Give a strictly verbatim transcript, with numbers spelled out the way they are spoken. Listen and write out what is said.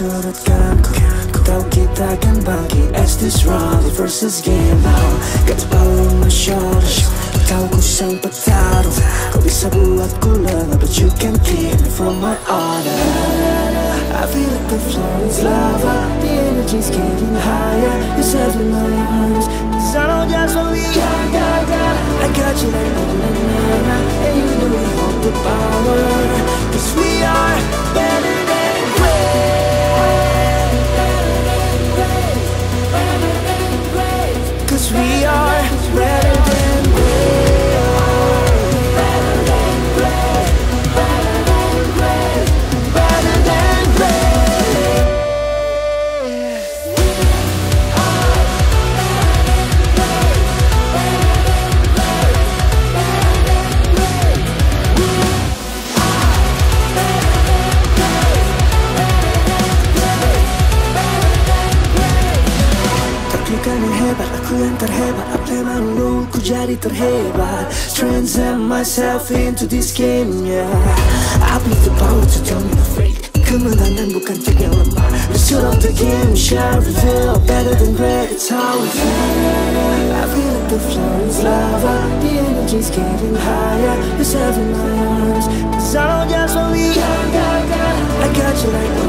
surutkanku. Ku tahu kita akan bangkit as this round versus game now. Got the power on my shoulders. Ku tahu ku sang petarung. Kau bisa buatku lengah, but you can keep me from my honor. I feel like the floor is lava, the energy's getting higher. You're setting my arms, cause I know just what we got, got, got. I got you like na na na na, and you know we hold the power. Cause we are better than great, better than great, better than great. Cause we are better than great, better than great, better than great, better than great. Yang hebat, aku yang terhebat. Apa memang lu, ku jadi terhebat. Transcend myself into this game, yeah. I need the power to tell me afraid. Kemenangan bukan trik yang lemah. The soul of the game shall reveal. Better than great, it's how we feel. I feel like the floor is lava, the energy's getting higher. You're serving my arms, cause I know just what we got, got, got. I got you like